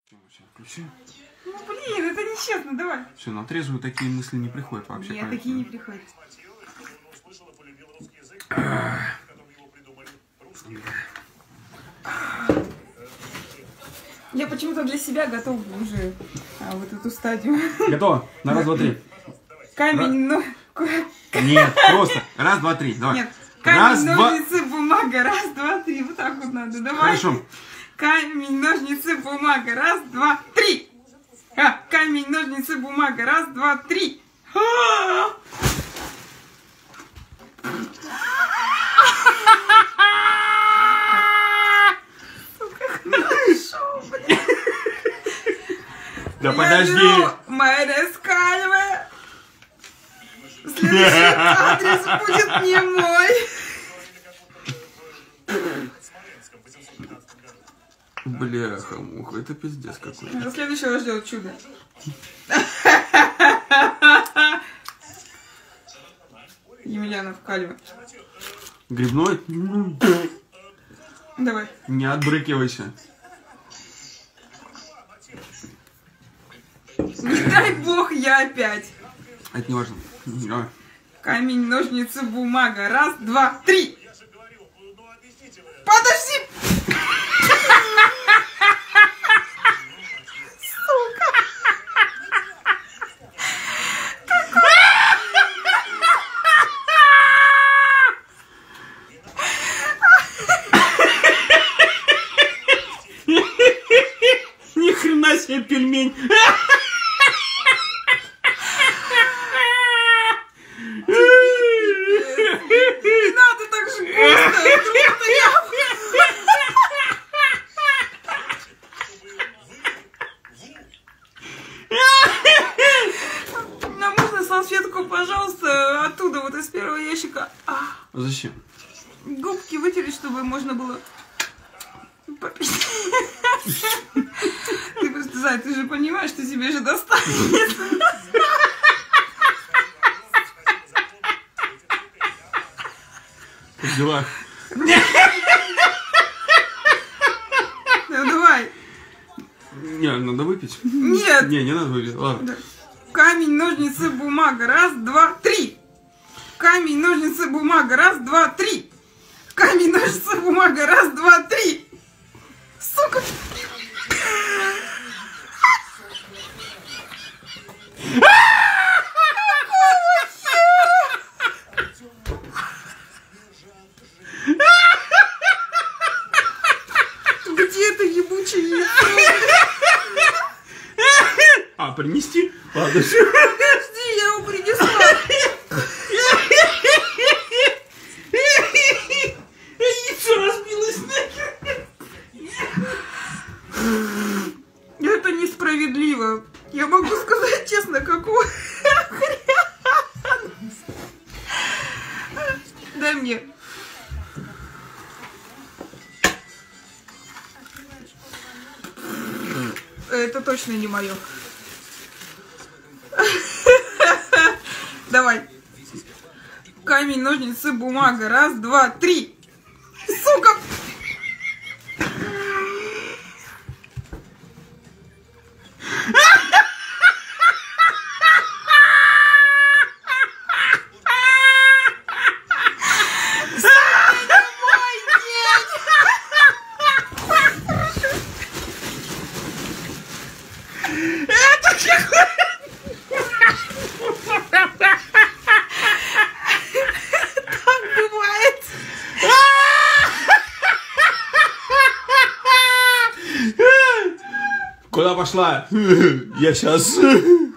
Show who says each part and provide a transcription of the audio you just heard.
Speaker 1: Сейчас включи.
Speaker 2: Ну блин, это нечестно, давай.
Speaker 1: Все, на трезвую такие мысли не приходят вообще.
Speaker 2: Нет, такие не приходят. Я почему-то для себя готова уже вот эту стадию.
Speaker 1: Готово? На раз, два, три.
Speaker 2: Камень,
Speaker 1: Нет, просто. Раз, два, три. Давай.
Speaker 2: Нет.
Speaker 1: Раз,
Speaker 2: Камень,
Speaker 1: два.
Speaker 2: ножницы, бумага. Раз, два, три. Вот так вот надо. Давай.
Speaker 1: Хорошо.
Speaker 2: Камень, ножницы, бумага. Раз, два, три. Камень, ножницы, бумага. Раз, два, три. Хорошо, блин.
Speaker 1: Да подожди.
Speaker 2: Майя Скальве. Следующий адрес будет не мой.
Speaker 1: Бляха-муха, это пиздец какой-то.
Speaker 2: За следующего ждет чудо. Емельянов Кальва.
Speaker 1: Грибной?
Speaker 2: Давай.
Speaker 1: Не отбрыкивайся.
Speaker 2: Не дай бог, я опять.
Speaker 1: Это не важно. Давай.
Speaker 2: Камень, ножницы, бумага. Раз, два, три. Подожди! Сука!
Speaker 1: Ни хрена себе пельмень.
Speaker 2: Не надо так же густо. Нам можно салфетку, пожалуйста, оттуда, вот из первого ящика.
Speaker 1: Зачем?
Speaker 2: Губки вытереть, чтобы можно было попить. Ты просто, Зай, ты же понимаешь, что тебе же достанет.
Speaker 1: Как дела?
Speaker 2: Ну давай.
Speaker 1: Не, надо выпить.
Speaker 2: Нет.
Speaker 1: Не надо выпить. Ладно.
Speaker 2: Камень, ножницы, бумага. Раз, два, три. Камень, ножницы, бумага. Раз, два, три. Камень, ножницы, бумага. Раз, два, три. Сука. Где это ебучее яйцо?
Speaker 1: А, принести? Ладно, все.
Speaker 2: Подожди, я его принесла.
Speaker 1: Яйцо разбилось нахер.
Speaker 2: Это несправедливо. Я могу сказать честно, какого хрена. Дай мне. Это точно не мое. Давай. Камень, ножницы, бумага. Раз, два, три. Сука!
Speaker 1: Куда пошла? Я сейчас.